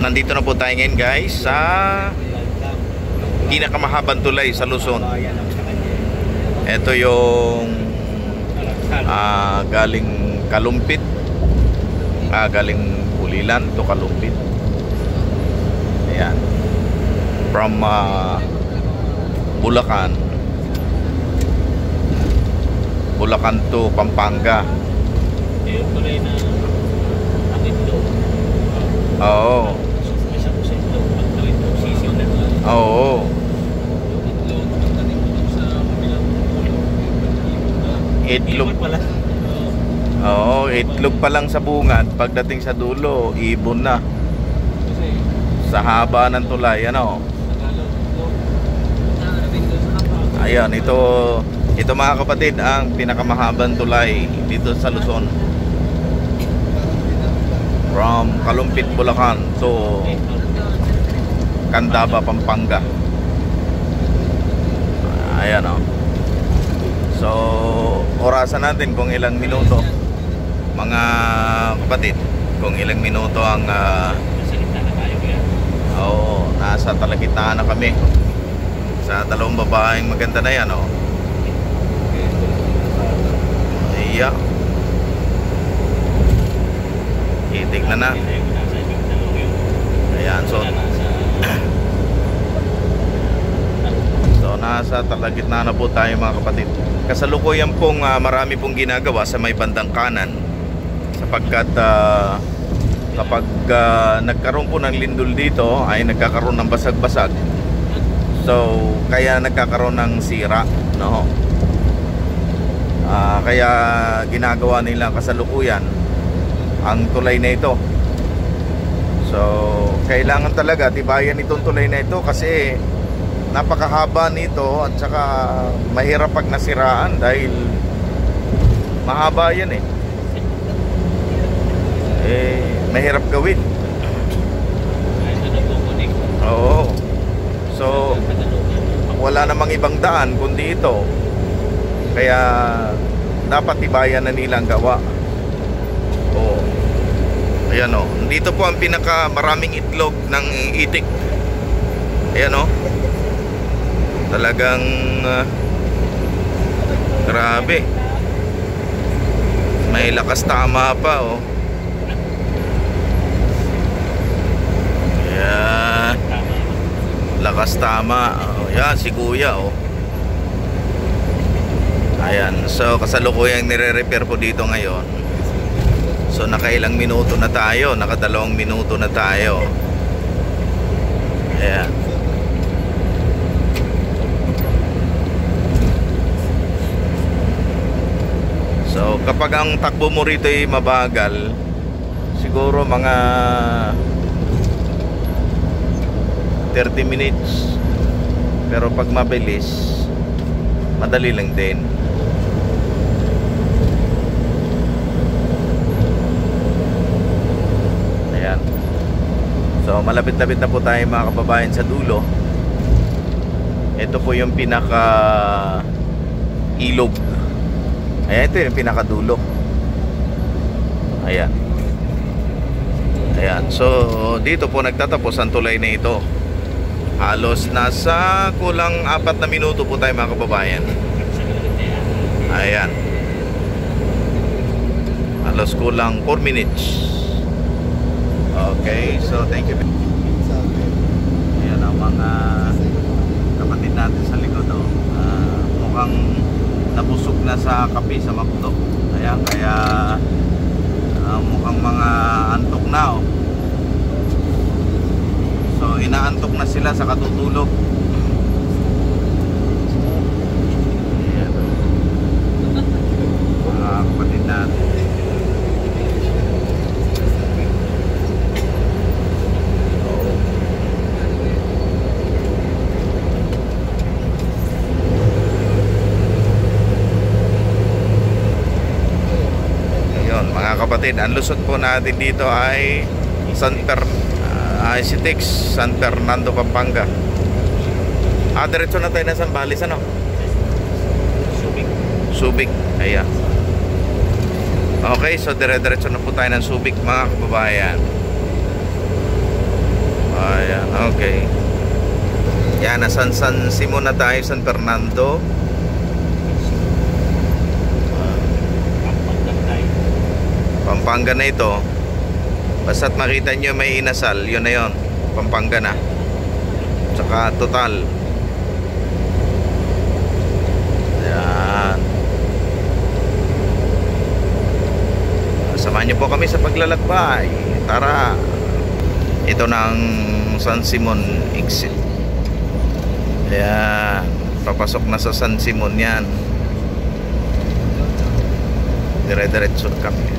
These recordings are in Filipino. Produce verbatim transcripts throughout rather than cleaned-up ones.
nandito na po tayo ngayon guys sa pinakamahabang tulay sa Luzon. Ito yung uh, galing Kalumpit, ah, galing Ulilan to Kalumpit. Ayan, from uh, Bulacan Bulacan to Pampanga. Yung tulay na ang itlog. Oo. Isa po sa itlog. Pagtalit po sisiw na lang. Oo. Yung itlog, pagtalit po sa kabilang pulo. Itlog pala. Oo, itlog pa lang sa bungad. Pagdating sa dulo, ibon na. Kasi Sa haba ng tulay, ano. Tagalog, itlog. Nakarating doon sa hapa. Ayan, ito ito mga kapatid ang pinakamahabang tulay dito sa Luzon. From Kalumpit, Bulacan to Candaba, Pampanga. Ayan o. So, orasan natin kung ilang minuto, mga kapatid, kung ilang minuto ang uh, Masalita na tayo kaya. oo, nasa talagitnaan na kami sa dalawang babaeng maganda na yan, oh. Iya. Titignan na. Ayan, so so nasa talagitnaan na po tayo mga kapatid. Kasalukuyan pong uh, marami pong ginagawa sa may bandang kanan, sapagkat uh, kapag uh, nagkaroon po ng lindol dito ay nagkakaroon ng basag-basag. So kaya nagkakaroon ng sira, no? Uh, kaya ginagawa nila kasalukuyan ang tulay na ito. So kailangan talaga tibayan itong tulay na ito kasi napakahaba nito at saka mahirap pag nasiraan dahil mahaba yan eh. Eh mahirap gawin. Oo. So wala namang ibang daan kundi ito. Kaya dapat tibayan na nilang gawa. Oo. Ayan o. Dito po ang pinaka maraming itlog ng itik. Ayan o. Talagang uh, grabe. May lakas tama pa o. Ayan. Lakas tama. O, yan si kuya o. Ayan, so kasalukuyang nire-repair po dito ngayon. So nakailang minuto na tayo, nakadalawang minuto na tayo. Ayan. So kapag ang takbo mo rito ay mabagal, siguro mga thirty minutes. Pero pag mabilis, madali lang din. So malapit-lapit na po tayo mga kababayan sa dulo. Ito po yung pinaka ilog. Ayan, ito yung pinaka dulo. Ayan. Ayan. So dito po nagtatapos ang tulay na ito. Halos nasa kulang apat na minuto po tayo mga kababayan. Ayan. Halos kulang four minutes. Okay, so thank you. Ayan ang mga kapatid natin sa likod, oh. uh, mukhang nabusog na sa kape sa McDo. Ayan, kaya uh, mukhang mga antok na, oh. So inaantok na sila sa katutulog. Ayan, mga kapatid natin. Kapatid, ang lusot po natin dito ay San Per uh, I C T X San Fernando, Pampanga. Ah, diretso na tayo na Zambales, ano? Subic. Subic, ayan. Okay, so dire-diretso na po tayo ng Subic mga kababayan. Yan, nasan San Simon na tayo, San Fernando. Pampanga na ito. Basta't makita nyo may inasal, yun na yun. Pampanga na. Tsaka total. Yan. Samahan nyo po kami sa paglalakbay. Tara. Ito na ang San Simon exit. Yan. Papasok na sa San Simon yan. Dire-diretso kami.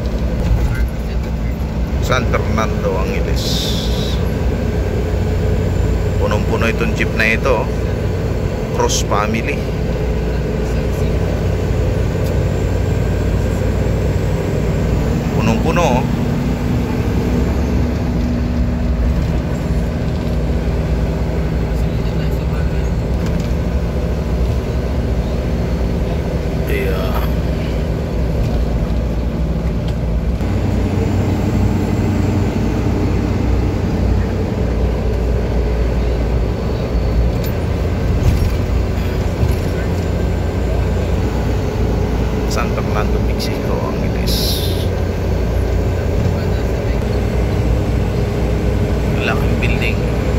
San Fernando ang Angeles. Punong-puno itong jeep na ito. Cross family. Punong-puno. Yeah. San Fernando, Mexico ang Angeles. Laking building.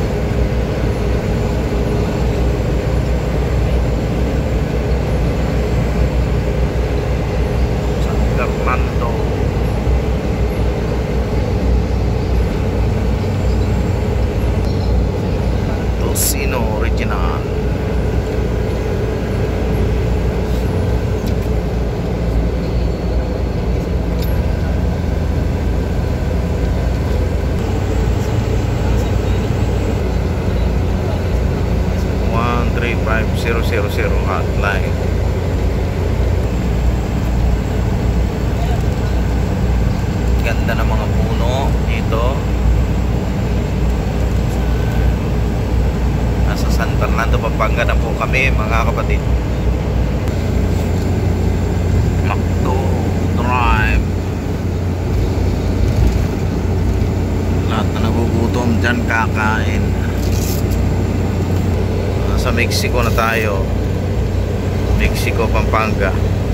San Fernando. Tocino original. five zero zero zero hotline. Ganda ng mga puno dito. Nasa San Fernando, Pampanga na po kami, mga kapatid. Macdo Drive. Lahat na nagugutom dyan kakain. Sa Mexico na tayo. Mexico, Pampanga.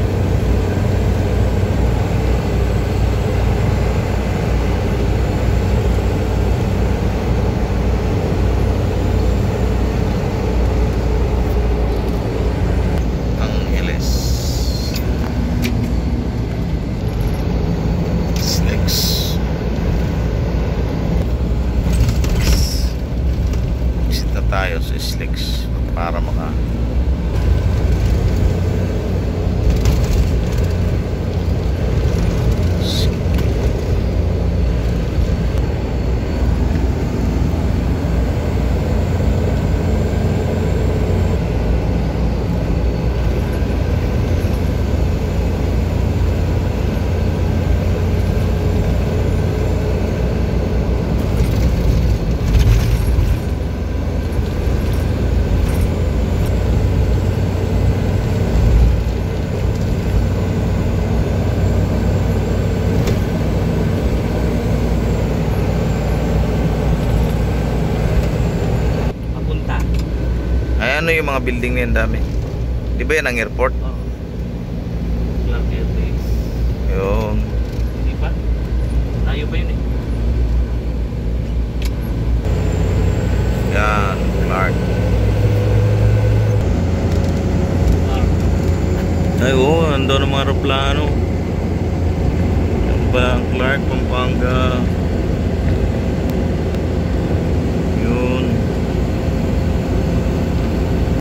Angeles. Snakes. Exit na tayo sa Snakes para maka ano yung mga building na yan dami? Di ba yan ang airport? Oo. Clark Airways. Yun. Hindi pa? Tayo pa yun eh. Yan, Clark. Ay oo, oh, ando ng mga aeroplano. Yan ba ang Clark, Pampanga.